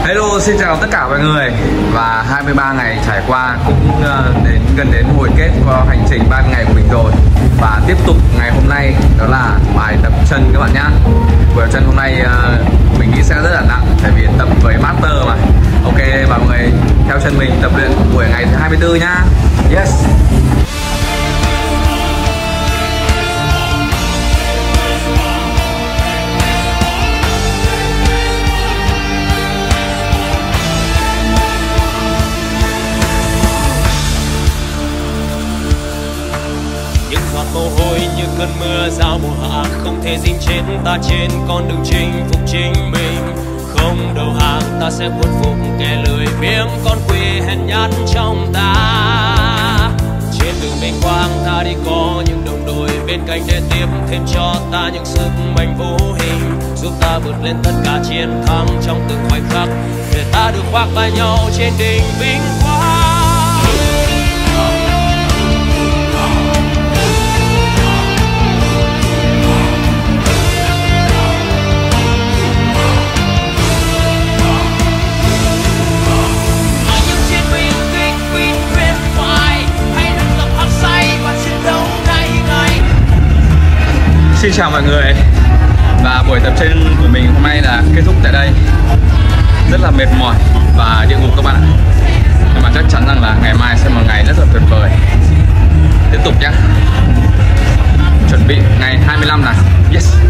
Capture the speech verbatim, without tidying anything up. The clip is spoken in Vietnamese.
Hello, xin chào tất cả mọi người. Và hai mươi ba ngày trải qua cũng đến gần đến hồi kết của hành trình ba ngày của mình rồi. Và tiếp tục ngày hôm nay đó là bài tập chân các bạn nhá. Buổi tập chân hôm nay mình nghĩ sẽ rất là nặng, tại vì tập với master mà. Ok, và mọi người theo chân mình tập luyện buổi ngày thứ hai mươi tư nhá. Yes. Mồ hôi như cơn mưa rào mùa hạ không thể dính trên ta trên con đường chinh phục chính mình. Không đầu hàng ta sẽ khuất phục kẻ lười biếng con quỷ hèn nhát trong ta. Trên đường vinh quang ta đi có những đồng đội bên cạnh để tiếp thêm cho ta những sức mạnh vô hình, giúp ta vượt lên tất cả chiến thắng trong từng khoảnh khắc, để ta được khoác vai nhau trên đỉnh vinh quang. Xin chào mọi người. Và buổi tập chân của mình hôm nay là kết thúc tại đây. Rất là mệt mỏi và địa ngục các bạn ạ. Nhưng mà chắc chắn rằng là ngày mai sẽ là một ngày rất là tuyệt vời. Tiếp tục nhé. Chuẩn bị ngày hai mươi lăm này. Yes.